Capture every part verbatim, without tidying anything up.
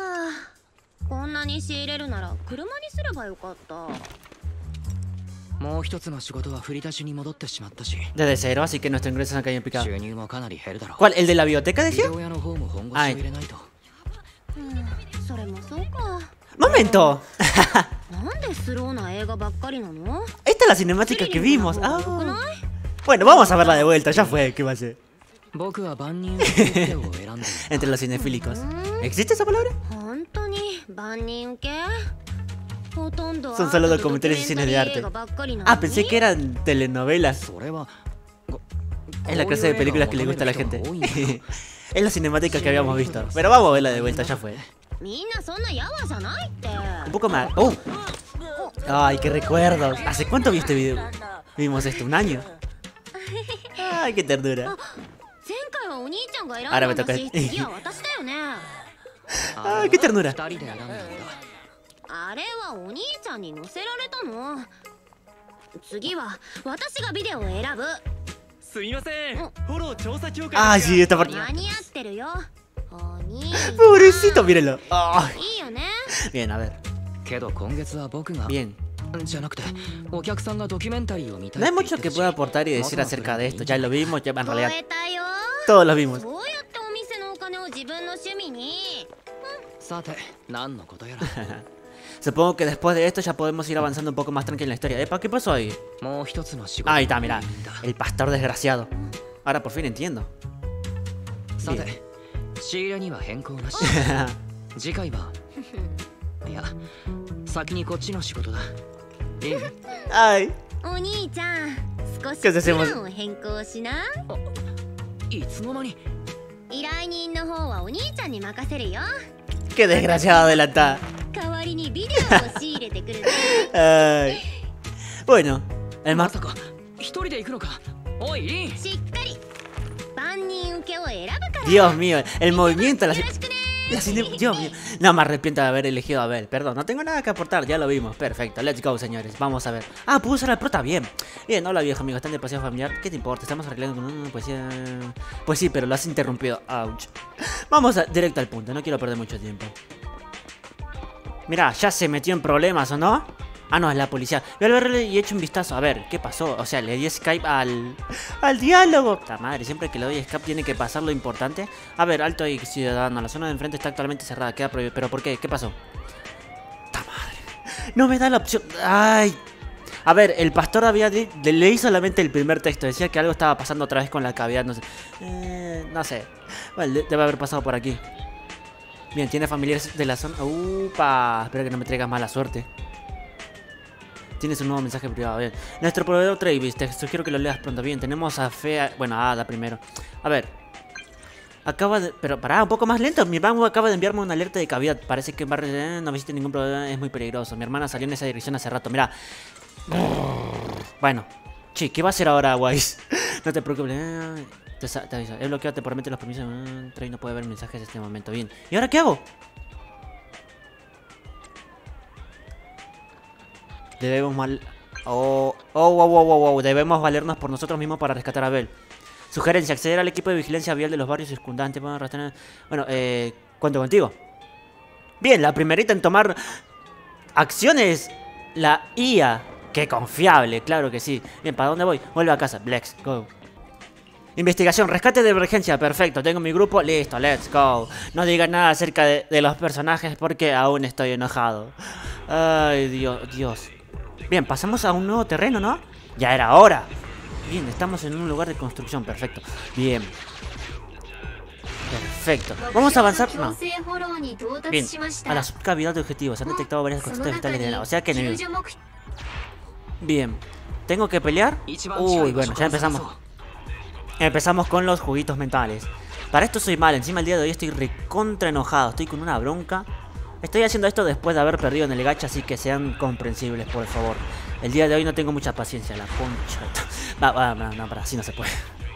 こんなに仕入れるなら車にすればよかった。 もう一つの仕事は振り出しに戻ってしまったし。 Desde cero, así que nuestro ingreso han caído en picado. 収入もかなり減るだろう。 ¿Cuál? ¿El de la biblioteca ビデ decía? オ屋の方も本腰を入れないと。 それもそうか。 ¡Momento! なんでスローな映画ばっかりなの？ Esta es la cinemática que vimos. Ah. Bueno, vamos a verla de vuelta, ya fue, ¿qué va a ser? 僕は万人受けビデオを選んでる。 Entre los cinefílicos. ¿Existe esa palabra? 本当に万人受け？ Son solo documentales y cines de arte. Ah, pensé que eran telenovelas. Es la clase de películas que le gusta a la gente. Es la cinemática que habíamos visto. Pero vamos a verla de vuelta, ya fue. Un poco más. ¡Oh! Ay, qué recuerdos. ¿Hace cuánto vi este video? Vimos esto, un año. Ay, qué ternura. Ahora me toca. Ay, qué ternura. あれはお兄ちゃんに乗せられたの。次は私がビデオを選ぶ。 すみません。フォロー調査協会。 Ah, sí, esta parte. 間に合ってるよ。お兄。 Pobrecito, mírenlo. Oh. いいよね。 Bien, a ver. けど今月は僕が Bien. じゃなくてお客さんがドキュメンタリーを見たい。 No hay mucho que pueda aportar y decir acerca de esto. Ya lo vimos, ya en realidad 超えたよ。 todos lo vimos. そうやってお店のお金を自分の趣味に。 さて、何のことやら。 Supongo que después de esto ya podemos ir avanzando un poco más tranquilo en la historia. Epa, ¿qué pasó ahí? Ahí está, mira. El pastor desgraciado. Ahora por fin entiendo. Ay. ¿Qué hacemos? Qué desgraciado adelantada. Ay. Bueno, el más... Dios mío, el movimiento, la... La cine... Dios mío. No me arrepiento de haber elegido a Abel. Perdón, no tengo nada que aportar, ya lo vimos. Perfecto, let's go, señores. Vamos a ver. Ah, pudo usar la prota, bien. Bien, hola viejo amigo, están de paseo familiar. ¿Qué te importa? Estamos arreglando con una poesía. Pues sí, pero lo has interrumpido. Ouch. Vamos a... directo al punto, no quiero perder mucho tiempo. Mira, ya se metió en problemas, ¿o no? Ah, no, es la policía. Voy a verle y echo un vistazo. A ver, ¿qué pasó? O sea, le di Skype al... al diálogo. Puta madre, siempre que le doy Skype tiene que pasar lo importante. A ver, alto ahí, ciudadano. La zona de enfrente está actualmente cerrada. Queda prohibido. ¿Pero por qué? ¿Qué pasó? Puta madre. No me da la opción. Ay. A ver, el pastor había... Le leí solamente el primer texto. Decía que algo estaba pasando otra vez con la cavidad. No sé. Eh, no sé. Bueno, debe haber pasado por aquí. Bien, tiene familiares de la zona. Upa. Espero que no me traigas mala suerte. Tienes un nuevo mensaje privado, bien. Nuestro proveedor Travis, te sugiero que lo leas pronto. Bien, tenemos a Fea... Bueno, a Ada primero. A ver. Acaba de... Pero pará, un poco más lento. Mi banco acaba de enviarme una alerta de cavidad. Parece que en barrio eh, no visite ningún proveedor. Es muy peligroso. Mi hermana salió en esa dirección hace rato. Mirá. Bueno. Che, ¿qué va a hacer ahora, Wise? No te preocupes. Eh, te, te aviso. He bloqueado, te prometo los permisos. Eh, Travis no puede ver mensajes en este momento. Bien. ¿Y ahora qué hago? Debemos mal... Oh, oh, wow, wow, wow, wow. Debemos valernos por nosotros mismos para rescatar a Abel. Sugerencia, acceder al equipo de vigilancia vial de los barrios circundantes. Bueno, eh... cuento contigo. Bien, la primerita en tomar acciones, la I A. Qué confiable, claro que sí. Bien, ¿para dónde voy? Vuelve a casa, let's go. Investigación, rescate de emergencia, perfecto. Tengo mi grupo, listo, let's go. No digan nada acerca de, de los personajes porque aún estoy enojado. Ay, Dios, Dios. Bien, pasamos a un nuevo terreno, ¿no? Ya era hora. Bien, estamos en un lugar de construcción, perfecto. Bien. Perfecto. Vamos a avanzar. No. Bien, a la subcavidad de objetivos. Se han detectado varias constantes vitales de la... O sea que enemigos. Bien. ¿Tengo que pelear? Uy, bueno, ya empezamos. Empezamos con los juguitos mentales. Para esto soy mal. Encima el día de hoy estoy recontra enojado. Estoy con una bronca. Estoy haciendo esto después de haber perdido en el gacha, así que sean comprensibles, por favor. El día de hoy no tengo mucha paciencia, la concha. Va, va, no, no, para así no se puede.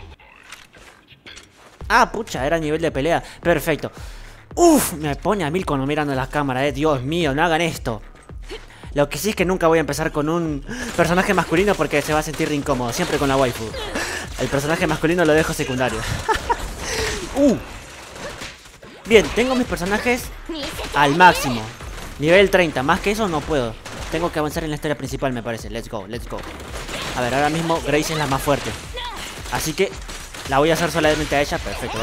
Ah, pucha, era nivel de pelea. Perfecto. Uf, me pone a mil cuando mirando la cámara, eh. Dios mío, no hagan esto. Lo que sí es que nunca voy a empezar con un personaje masculino porque se va a sentir incómodo. Siempre con la waifu. El personaje masculino lo dejo secundario. uh. Bien, tengo mis personajes al máximo. Nivel treinta, más que eso no puedo. Tengo que avanzar en la historia principal, me parece. Let's go, let's go. A ver, ahora mismo Grace es la más fuerte. Así que la voy a hacer solamente a ella. Perfecto.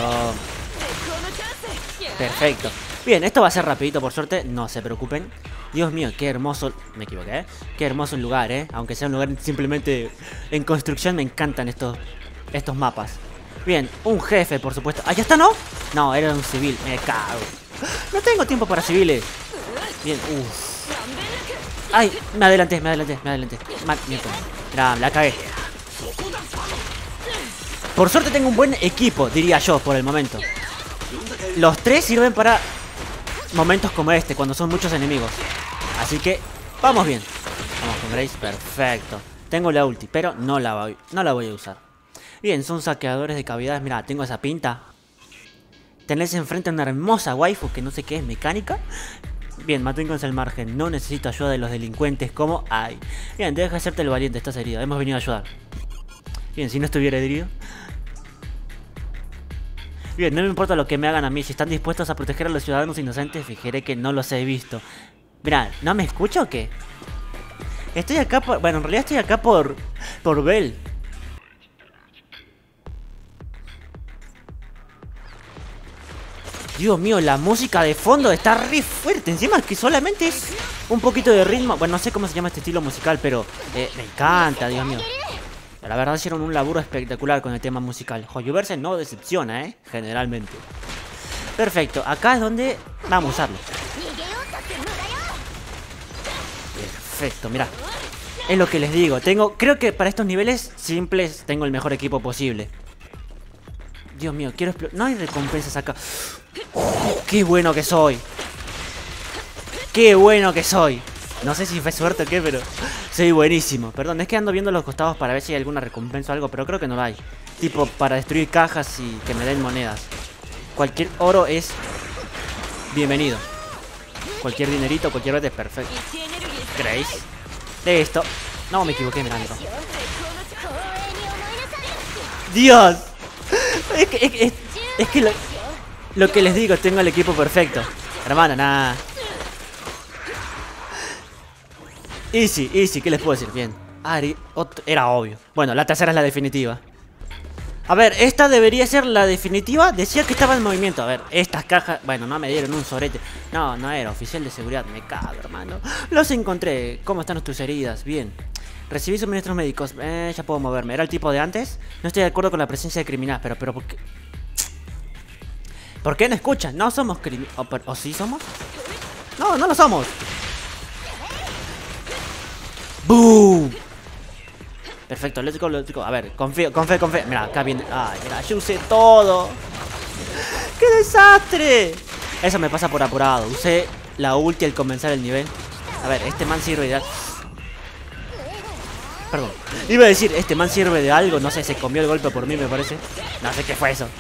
Perfecto. Bien, esto va a ser rapidito, por suerte. No se preocupen. Dios mío, qué hermoso... Me equivoqué, ¿eh? Qué hermoso lugar, ¿eh? Aunque sea un lugar simplemente en construcción, me encantan estos, estos mapas. Bien, un jefe, por supuesto. ¿Ah, ya está, no? No, era un civil. Me cago. No tengo tiempo para civiles. Bien, uff. Ay, me adelanté, me adelanté, me adelanté. Mira, la cagué. Por suerte tengo un buen equipo, diría yo, por el momento. Los tres sirven para momentos como este, cuando son muchos enemigos. Así que, vamos bien. Vamos con Grace, perfecto. Tengo la ulti, pero no la voy, no la voy a usar. Bien, son saqueadores de cavidades. Mira, tengo esa pinta. Tenés enfrente a una hermosa waifu que no sé qué es, mecánica. Bien, manténganse al margen. No necesito ayuda de los delincuentes como hay. Bien, deja de hacerte el valiente, estás herido. Hemos venido a ayudar. Bien, si no estuviera herido. Bien, no me importa lo que me hagan a mí. Si están dispuestos a proteger a los ciudadanos inocentes, fijaré que no los he visto. Mirá, ¿no me escucha o qué? Estoy acá por... Bueno, en realidad estoy acá por... Por Bell. Dios mío, la música de fondo está re fuerte. Encima es que solamente es un poquito de ritmo. Bueno, no sé cómo se llama este estilo musical, pero eh, me encanta, Dios mío. La verdad hicieron un laburo espectacular con el tema musical. Hoyoverse no decepciona, ¿eh? Generalmente. Perfecto, acá es donde vamos a usarlo. Perfecto, mirá. Es lo que les digo. Tengo, creo que para estos niveles simples tengo el mejor equipo posible. Dios mío, quiero explotar. No hay recompensas acá. Oh, ¡qué bueno que soy! ¡Qué bueno que soy! No sé si fue suerte o qué, pero soy buenísimo. Perdón, es que ando viendo los costados para ver si hay alguna recompensa o algo, pero creo que no la hay. Tipo, para destruir cajas y que me den monedas. Cualquier oro es bienvenido. Cualquier dinerito, cualquier vez es perfecto. Grace. Listo. No, me equivoqué, mirando. ¡Dios! Es que, es, es, es que lo, lo que les digo, tengo el equipo perfecto. Hermano, nada. Easy, easy, ¿qué les puedo decir? Bien. Ari, otro, era obvio. Bueno, la tercera es la definitiva. A ver, esta debería ser la definitiva. Decía que estaba en movimiento. A ver, estas cajas... Bueno, no me dieron un sorete. No, no era oficial de seguridad. Me cago, hermano. Los encontré. ¿Cómo están tus heridas? Bien. Recibí suministros médicos. Eh, ya puedo moverme. ¿Era el tipo de antes? No estoy de acuerdo con la presencia de criminales. Pero, pero, ¿por qué? ¿Por qué no escuchan? No somos criminales. ¿O, ¿O sí somos? No, no lo somos. ¡Boom! Perfecto, let's go, let's go. A ver, confío, confío, confío. Mira, acá viene. Ay, mira, yo usé todo. ¡Qué desastre! Eso me pasa por apurado. Usé la ulti al comenzar el nivel. A ver, este man sirve de... Perdón. Iba a decir, este man sirve de algo. No sé, se comió el golpe por mí, me parece. No sé qué fue eso.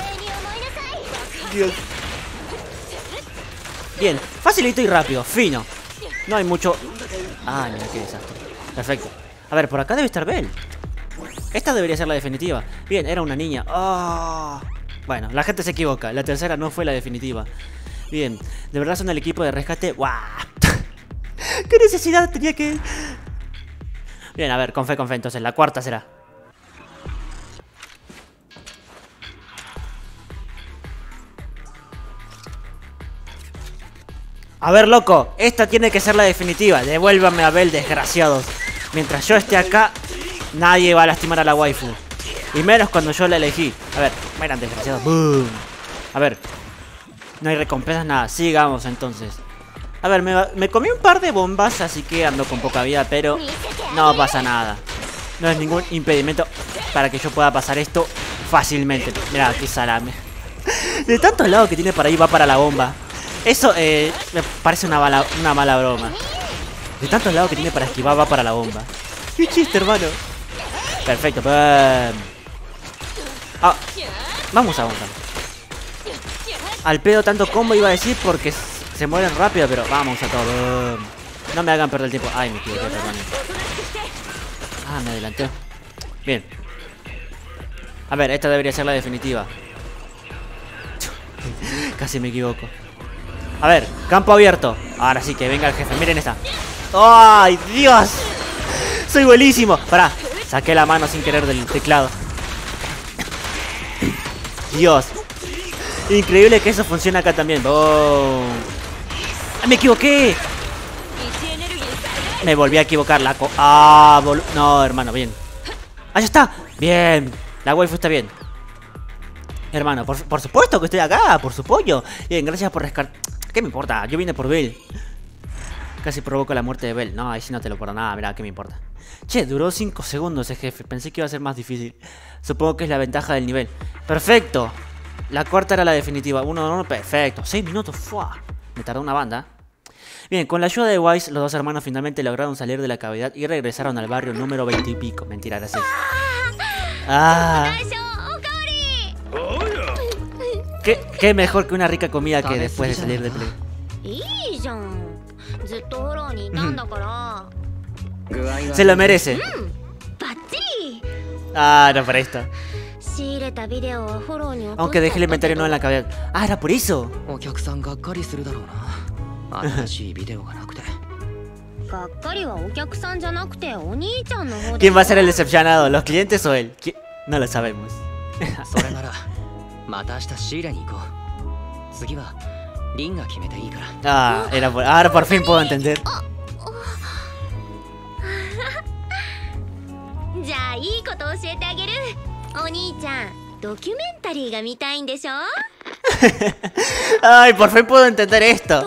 Dios. Bien, facilito y rápido, fino. No hay mucho... Ah, mira, qué desastre. Perfecto. A ver, por acá debe estar Bell. Esta debería ser la definitiva. Bien, era una niña. Oh. Bueno, la gente se equivoca. La tercera no fue la definitiva. Bien, de verdad son el equipo de rescate. ¡Wow! ¿Qué necesidad tenía que...? Bien, a ver, con fe, con fe. Entonces, la cuarta será. A ver, loco, esta tiene que ser la definitiva. Devuélvanme a Bell, desgraciados. Mientras yo esté acá, nadie va a lastimar a la waifu. Y menos cuando yo la elegí. A ver, miren, desgraciados. Boom. A ver, no hay recompensas, nada. Sigamos entonces. A ver, me, me comí un par de bombas, así que ando con poca vida, pero no pasa nada. No es ningún impedimento para que yo pueda pasar esto fácilmente. Mira, qué salame. De tantos lados que tiene para ahí va para la bomba. Eso eh, me parece una, bala, una mala broma. De tantos lados que tiene para esquivar va para la bomba. ¡Qué chiste, hermano! Perfecto, ¡pam! Ah, vamos a avanzar. Al pedo tanto combo iba a decir porque se mueren rápido, pero vamos a todo. No me hagan perder el tiempo. Ay, me equivoqué, perdón. Ah, me adelanté. Bien. A ver, esta debería ser la definitiva. Casi me equivoco. A ver, campo abierto. Ahora sí, que venga el jefe. Miren esta. ¡Ay, Dios! Soy buenísimo. Pará, saqué la mano sin querer del teclado. Dios. Increíble que eso funcione acá también. ¡Boom! ¡Me equivoqué! Me volví a equivocar, la co... Ah, bol... No, hermano, bien. ¡Ahí está! Bien. La waifu está bien. Hermano, por, por supuesto que estoy acá, por su pollo. Bien, gracias por rescatar. ¿Qué me importa? Yo vine por Bell. Casi provoco la muerte de Bell. No, ahí sí no te lo por nada, mirá, ¿qué me importa? Che, duró cinco segundos ese jefe. Pensé que iba a ser más difícil. Supongo que es la ventaja del nivel. ¡Perfecto! La cuarta era la definitiva. Uno, uno, perfecto. Seis minutos, ¡fua! Me tardó una banda. Bien, con la ayuda de Wise, los dos hermanos finalmente lograron salir de la cavidad y regresaron al barrio número veinte y pico. Mentira, gracias. ¡Ah! ¿Qué, qué mejor que una rica comida que después de salir de play? Se lo merece. Ah, no, para esto. Aunque dejé el inventario no en la cavidad. Ah, era por eso. ¿Quién va a ser el decepcionado? ¿Los clientes o él? ¿Qui- No lo sabemos. Ah, era por... Ahora por fin puedo entender. Ay, por fin puedo entender esto.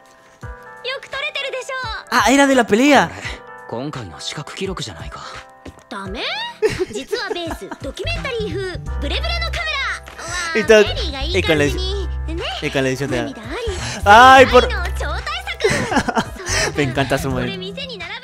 Ah, era de la pelea. Y, todo- y con la edición, y con la edición de... Ay, por... Me encanta su movimiento.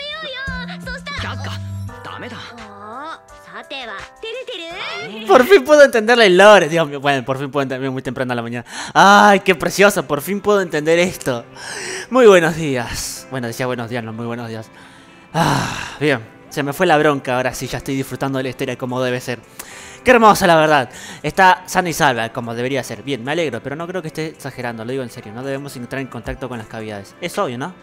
Por fin puedo entenderle el lore. Dios mío, bueno, por fin puedo entender muy temprano a la mañana. Ay, qué precioso, por fin puedo entender esto. Muy buenos días. Bueno, decía buenos días, no muy buenos días. Ah, bien, se me fue la bronca, ahora sí ya estoy disfrutando de la historia como debe ser. Qué hermosa, la verdad. Está sana y salva, como debería ser. Bien, me alegro, pero no creo que esté exagerando, lo digo en serio. No debemos entrar en contacto con las cavidades. Es obvio, ¿no?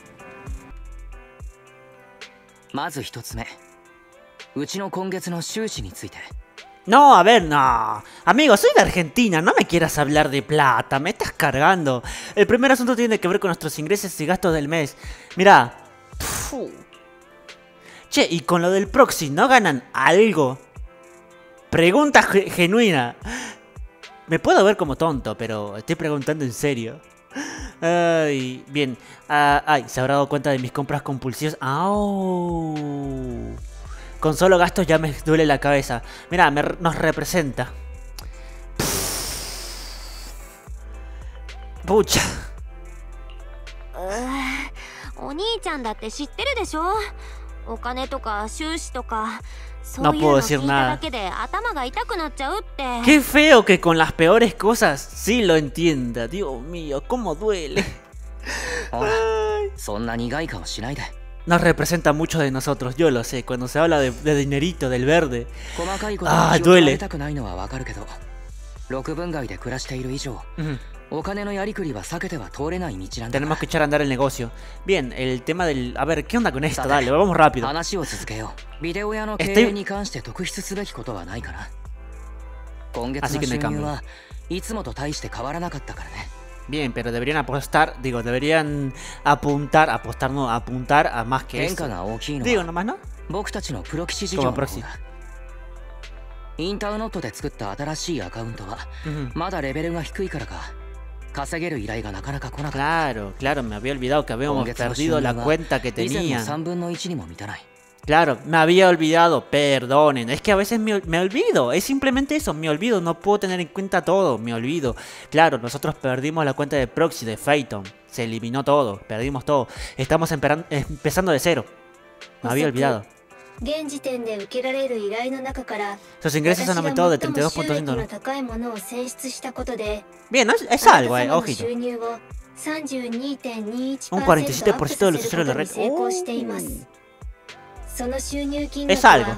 No, a ver, no. Amigo, soy de Argentina, no me quieras hablar de plata, me estás cargando. El primer asunto tiene que ver con nuestros ingresos y gastos del mes. Mirá. Pfu. Che, y con lo del proxy, ¿no ganan algo? Pregunta ge- genuina. Me puedo ver como tonto, pero estoy preguntando en serio. Ay, bien. Ah, ay, se habrá dado cuenta de mis compras compulsivas. ¡Au! Con solo gastos ya me duele la cabeza. Mira, me, nos representa. Pucha. No puedo decir nada. Qué feo que con las peores cosas sí lo entienda. Dios mío, cómo duele. Ay. Nos representa mucho de nosotros, yo lo sé. Cuando se habla de, de dinerito, del verde. Ah, duele. Ujú. Tenemos que echar a andar el negocio. Bien, el tema del... A ver, ¿qué onda con esto? Dale, vamos rápido. Estoy... Así que no hay cambio. Bien, pero deberían apostar, digo, deberían apuntar, apostar no, apuntar a más que esto. Digo nomás, ¿no? Como proxy. Ujú. Claro, claro, me había olvidado que habíamos perdido la cuenta que tenía. Claro, me había olvidado, perdonen. Es que a veces me, me olvido, es simplemente eso, me olvido, no puedo tener en cuenta todo, me olvido. Claro, nosotros perdimos la cuenta de proxy de Phaeton, se eliminó todo, perdimos todo. Estamos emperan- empezando de cero, me había olvidado. Sus ingresos han aumentado de treinta y dos punto cinco. Bien, ¿no? es, es algo, eh, ojito. Un cuarenta y siete por ciento de los usuarios de red. Oh. Es algo.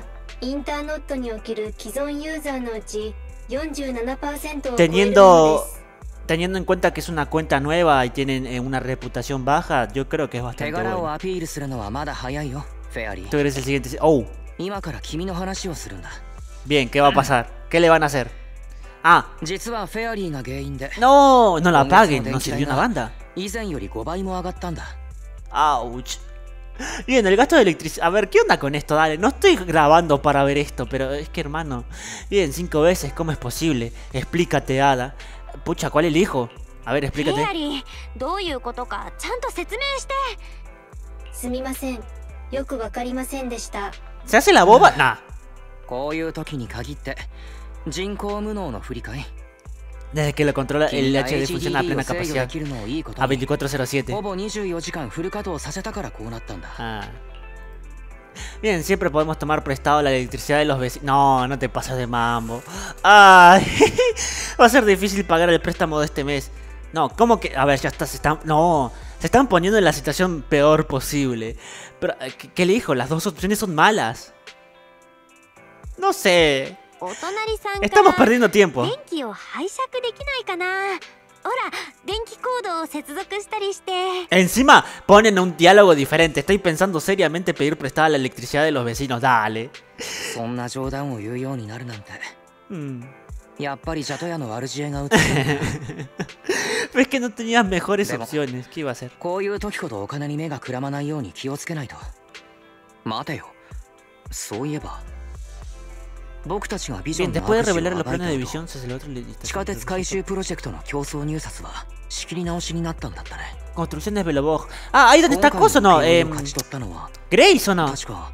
Teniendo teniendo en cuenta que es una cuenta nueva y tienen eh, una reputación baja, yo creo que es 手 bastante 柄を bueno. アピールするのはまだ早いよフェアリ Tú ー eres el siguiente. Oh, 今から君の話をするんだ bien, ¿qué va a pasar? ¿Qué le van a hacer? Ah, 実はフェアリーが原因で no, no la 今月の paguen, 電 no 気 sirvió 代 una が banda. 以前よりごばいも上がったんだ Ouch. Bien, el gasto de electricidad. A ver, ¿qué onda con esto? Dale, no estoy grabando para ver esto, pero es que hermano. Bien, cinco veces, ¿cómo es posible? Explícate, Ada. Pucha, ¿cuál elijo? A ver, フェ explícate. アリーどういうことかちゃんと説明して。 すみません。よくわかりませんでした。 ¿Se hace la boba? Nah. こういう時に限って人工無能の振り替え Desde que lo controla, el 君が H D funciona a エイチディーディー plena を制御 capacidad. できるのをいいこと A に veinticuatro cero siete. ほぼにじゅうよじかんフル稼働させたからこうなったんだ Ah. Bien, siempre podemos tomar prestado la electricidad de los vecinos. No, no te pases de mambo. Ay, va a ser difícil pagar el préstamo de este mes. No, ¿cómo que? A ver, ya está, se están... No, se están poniendo en la situación peor posible. Pero, ¿qué, qué elijo? Las dos opciones son malas. No sé. お隣さんか Estamos ら perdiendo tiempo. 電気を拝借できないかな。ほら電気コードを接続したりして。 Encima ponen un diálogo diferente. Estoy pensando seriamente pedir prestada la electricidad de los vecinos. Dale. そんな冗談を言うようになるなんて Mm. やっぱりジャトヤの悪知恵が映ってる Es que no tenías mejores Demo. opciones. ¿Qué iba a hacer? こういう時ほどお金に目がくらまないように気をつけないと待てよそういえば僕たちがビジョ Bien, ンの después de 握手を revelar los 暴い planes た de 後 visión, se hace el otro le 地下鉄回収プロジェクトの競争入札は仕切り直しになったんだったね Construcciones Velobog. Ah, ahí donde está 今回 Coso, の no. 請負 Eh, を勝ち取ったのは Grace o no. 確か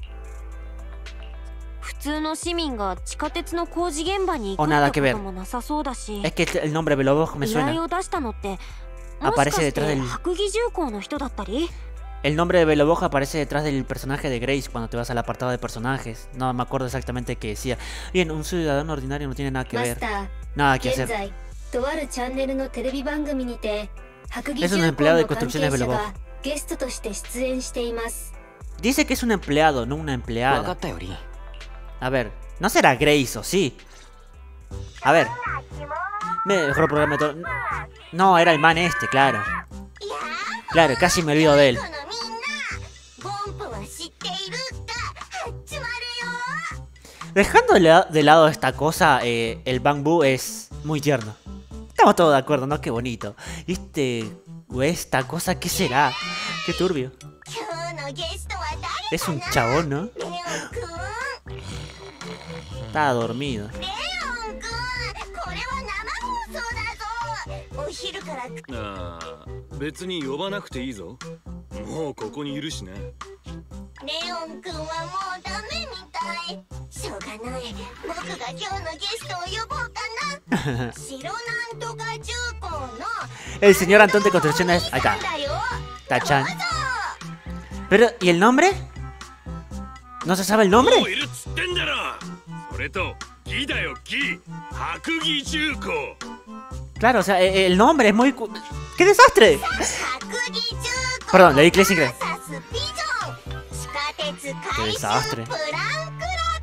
普通の市民が地下鉄の工事現場に行 O く nada っ que て ver. こともなさそうだし。 Es que el nombre Velobog me 依頼 suena. を出したのってもしか Aparece し detrás て del... 白義重工の人だったり。 El nombre de Velobog aparece detrás del personaje de Grace cuando te vas al apartado de personajes. No me acuerdo exactamente qué decía. Bien, un ciudadano ordinario no tiene nada que マス ver. ター、 Nada que 現 hacer. 在とあるチャンネルのテレビ番組にて白義 Es un 重工 empleado de の関係 construcciones 者 Velobog. がゲストとして出演しています。 Dice que es un empleado, no una 分か empleada. ったより A ver, no será Grace o sí. A ver. Mejor programa de todo. No, era el man este, claro. Claro, casi me olvido de él. このみんな、ボンプは知っているが始まるよ。 Dejando de, la- de lado esta cosa, eh, el bambú es muy tierno. Estamos todos de acuerdo, ¿no? Qué bonito. Y este... o esta cosa, ¿qué será? Qué turbio. 今日のゲストは誰？ Es un chabón, ¿no? レオンくん。 Estaba dormido. レオンくん、これは生放送だぞ。お昼からああ別に呼ばなくていいぞもうここにいるしねレオンくんはもうダメみたい。しょうがない。僕が今日のゲストを呼ぼうかな。白なんとか重工の El señor Antón de Construcciones... Ahí está. だよ。 Tachan. どうぞ。 Pero, ¿y el nombre? ¿No se sabe el nombre? もういるっつってんだろそれと義だよ義白義重工 Claro, o sea, eh, el nombre es muy... cu- ¡Qué desastre! 白義重工 Perdón, leí inglés sin creer. サスピジョン地下鉄回収 desastre. プラン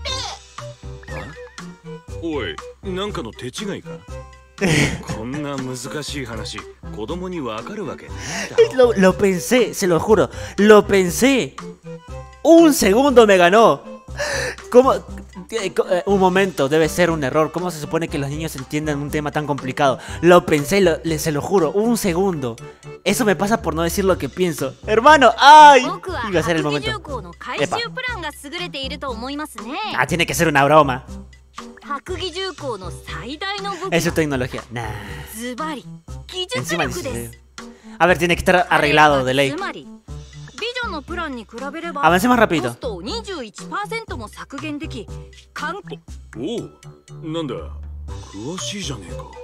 クラベ。 おいなんかの手違いかこんな難しい話子供にわかるわけねえだろ Lo, lo pensé, se lo juro. Lo pensé. Un segundo me ganó. ¿Cómo? Eh, co- eh, Un momento, debe ser un error. ¿Cómo se supone que los niños entiendan un tema tan complicado? Lo pensé, lo- le- se lo juro. Un segundo. Eso me pasa por no decir lo que pienso. Hermano, ¡ay! 僕は Iba a ser el 白義重 momento. 工の回収プランが優れていると思いますね。 Ah, tiene que ser una broma. 白義重工の最大の武器 Es su tecnología. Nah. ズバリ技術 Encima 力 dice. です。 A ver, tiene que estar arreglado de ley. つまりビジョンのプランに比べれば Avancemos コ rápido. ストを にじゅういちパーセント も削減でき環境おうなんだ詳しいじゃねえか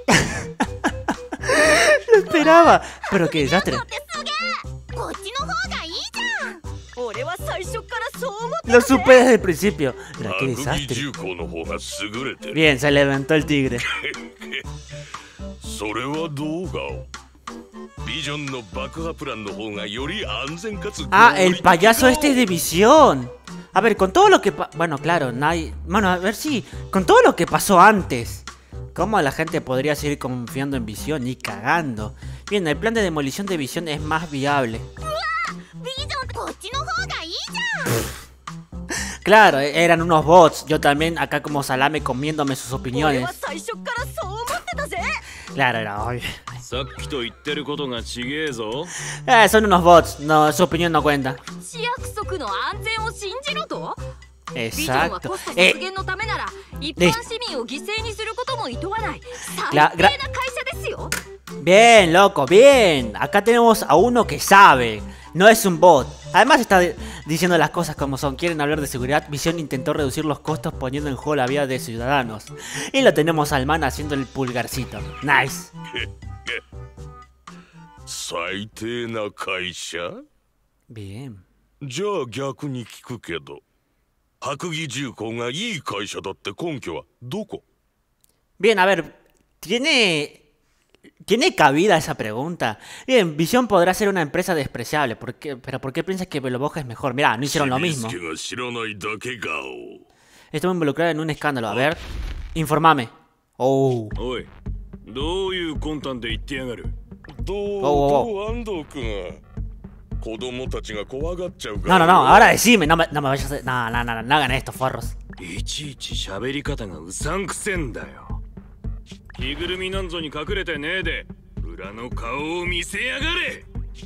Lo esperaba. Pero qué desastre. ってすげえこっちの方がいいじゃん俺は最初からそう思って Lo supe desde el principio. Pero qué 白義 desastre. 重工の方が優れてる Bien, se levantó el tigre. それはどうがビジョンの爆破プランの方がより安全かつ Ah, 合理 el 的 payaso だ este de visión. A ver, con todo lo que... pa- Bueno, claro, nadie... Bueno, a ver si... Con todo lo que pasó antes. ¿Cómo la gente podría seguir confiando en Visión? Ni cagando. Bien, el plan de demolición de Visión es más viable. ビジョンこっちの方がいいじゃん。 Claro, eran unos bots. Yo también acá como salame comiéndome sus 俺 opiniones. は最初からそう思ってたぜ。 Claro, era obvio. さっきと言ってることがちげえぞ。 Eh, son unos bots. No, su opinión no cuenta. 市約束の安全を信じろと。ビジョンは Exacto. コスト Eh, 削減のためなら一 de- 般市民を犠牲にすることも厭わない最低 Gra- な gra- 会社ですよ。 Bien, loco, bien. Acá tenemos a uno que sabe. No es un bot. Además está di- diciendo las cosas como son. Quieren hablar de seguridad. Visión intentó reducir los costos poniendo en juego la vida de ciudadanos. Y lo tenemos al man haciendo el pulgarcito. Nice. 最低な会社 Bien. じゃあ逆に聞くけど白木重工がいい会社だって根拠はどこ Bien, a ver. ¿Tiene... ¿Tiene cabida esa pregunta? Bien, Visión podrá ser una empresa despreciable. ¿Por qué? ¿Pero por qué piensas que Veloboja es mejor? Mirá, no hicieron lo mismo. 清水家が知らないだけが Estuvo involucrado en un escándalo. A ver. Informame. Oh. おい、どういう魂胆で言ってやがる。 どうおうおうどう安藤君子供たちが怖がっちゃうか No, ら no, no. Ahora decime. No me, no me vayas a... No, no, no, no hagan esto, forros. いちいち喋り方がうさんくせんだよ。着ぐるみなんぞに隠れてねえで、裏の顔を見せやがれ。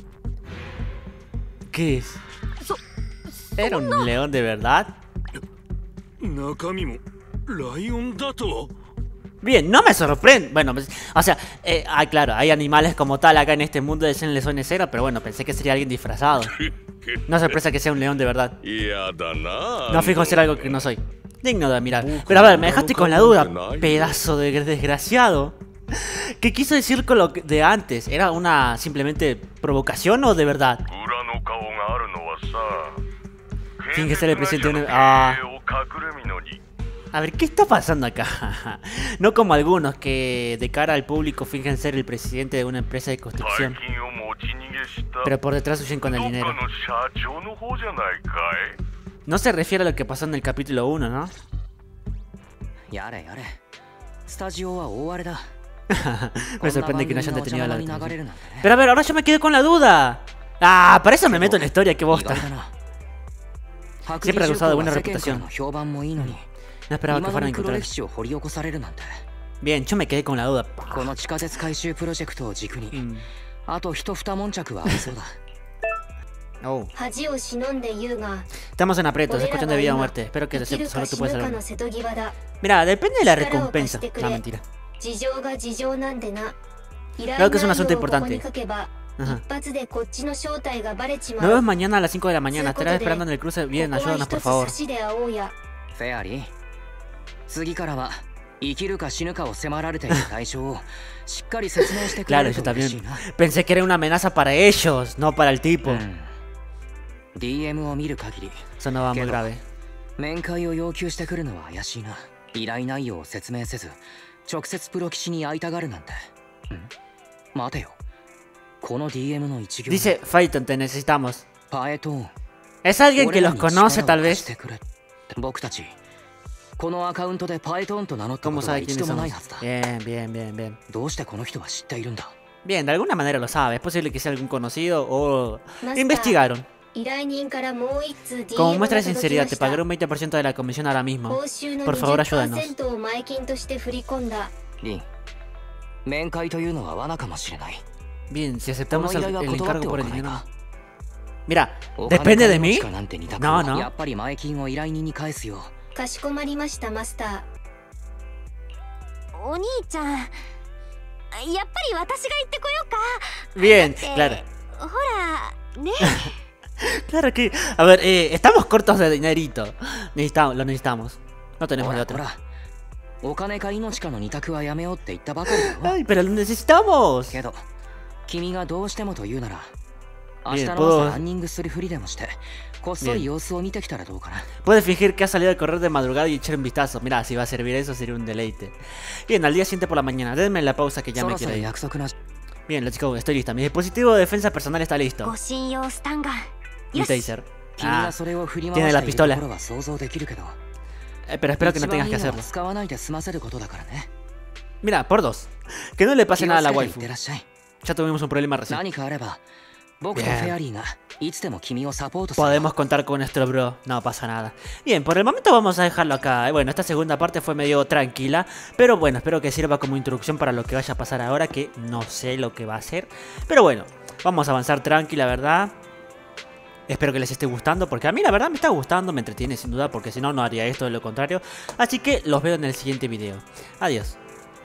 ¿Qué es? ¿Era un león de verdad? 中身もライオンだと。 Bien, no me sorprende. Bueno, pues, o sea, eh, ah, claro, hay animales como tal acá en este mundo de Zen Zone Zero, pero bueno, pensé que sería alguien disfrazado. No sorpresa que sea un león de verdad. 嫌だな No fijo ser algo que no soy. Digno de admirar. Pero a ver, me dejaste con la duda, pedazo de desgraciado. ¿Qué quiso decir con lo que- de antes? ¿Era una simplemente provocación o de verdad? 裏の顔があるのはさ Finge ser el presidente de una... Ah. を隠れみのに A ver, ¿qué está pasando acá? No como algunos que de cara al público fingen ser el presidente de una empresa de 大 construcción, 金を持ち逃げした pero por detrás huyen con el どっか dinero. の社長の方じゃないかい No se refiere a lo que pasó en el capítulo uno, ¿no? やれやれスタジオは大荒れだ Me sorprende que no hayan detenido la こんな番組のお茶の間に流 detención. れるなんてね Pero a ver, ahora yo me quedé con la duda. Ah, para eso me meto en la historia, qué 意 bosta. 外だな Siempre ha gozado de buena 白木重工は世間から reputación. の評判もいいのに No esperaba que 今 fueran a の黒 encontrar. 歴史を掘り起こされるなんて Bien, yo me quedé con la duda. この地下鉄回収プロジェクトを軸に Mm. あと一二悶着はありそうだ Oh. 恥を忍んで言うが Estamos en aprietos, 俺 es ら cuestión は de vida o 今 muerte. Espero que 生きる solo か tú 死 puedas ぬか saber. の瀬戸際だ Mira, depende de la 力を recompensa. 貸してく No, れ mentira. 事情が事情なんでな依頼 Creo que es un 内 asunto 容をここ importante. に書けば Ajá. 一発でこっちの正体がバレちま Nos vemos う mañana a las cinco de la mañana. Soy Estarás Coto de- esperando en el cruce. Bien, ここは ayúdanos 一 por つ favor. 差しで会おうやフェアリー次からは生きるか死ぬかを迫られている対象をしっかり説明してくれ Claro, る yo と嬉しい también な pensé que era una amenaza para ellos, no para el tipo. うん ディーエム を見る限り Sonaba muy Quedo. grave. 面会を要求してくるのは怪しいな依頼内容を説明せず直接プロ棋士に会いたがるなんてん待てよこの ディーエム の一行 Dice, Phaeton, te necesitamos. パエトーン Es alguien que 俺ら los に conoce, 力を tal 貸し vez. てくれ僕たちこのアカウントでパエトーンと名乗ったこ ¿Cómo とは sabe 一 quiénes 度もな somos? いはずだ Bien, bien, bien, bien. どうしてこの人は知っているんだ Bien, de alguna manera lo sabe. Es posible que sea algún conocido o Master. investigaron. 依頼人からもう一通 Como ディーエム muestra が de 届き sinceridad, ま te した pagaré un veinte por ciento de la comisión ahora mismo. 報酬の Por favor, ayúdanos. にじゅっパーセントを前金として振り込んだリン面会というのは罠かもしれない Bien, si こ aceptamos の依 el, 頼は el 断っ encargo てお por か el ない dinero. か Mira, お金 depende か de 命 mí. かなんて二択 No, は no. やっぱり前金を依頼人に返すよかしこまりましたマスタお兄ちゃんやっぱり私が行ってこようか Bien, だって claro. ほらね Claro que. A ver, eh, estamos cortos de dinerito. Necesitamos, lo necesitamos. No ほ tenemos de らほ otro. らお金か命かの二択はやめようって言ったばかりだよ Ay, pero lo necesitamos. けど君がどうしてもと言うなら明いや日のどう朝ランニングするふりでもしてこっそり様子を見てきたらどうかな Puedes fingir que has salido a correr de madrugada y echar un vistazo. Mira, si va a servir eso, sería un deleite. Bien, al día siguiente por la mañana. Denme la pausa que ya そ me ろそ quiero ろ ir. 約束な Bien, let's go. Estoy lista. Mi dispositivo de defensa personal está listo. 護身用スタンガン Mi よし taser. 君 Ah, がそれを振り tiene 回 la している pistola. ところは想像できるけど eh, pero espero que no 一番 tengas い que いのは hacerlo. 使わないで済ませることだからね Mira, por dos. Que no le pase nada a la waifu. 気をつけていってらっしゃい。 Ya tuvimos un problema recién. 何かあれば僕と Bien. フェアリーがいつでも君をサポートする。 Podemos contar con nuestro bro, no pasa nada. Bien, por el momento vamos a dejarlo acá. Bueno, esta segunda parte fue medio tranquila, pero bueno, espero que sirva como introducción para lo que vaya a pasar ahora, que no sé lo que va a ser. Pero bueno, vamos a avanzar tranquila, ¿verdad? Espero que les esté gustando, porque a mí la verdad me está gustando, me entretiene sin duda, porque si no, no haría esto, de lo contrario. Así que los veo en el siguiente video. Adiós.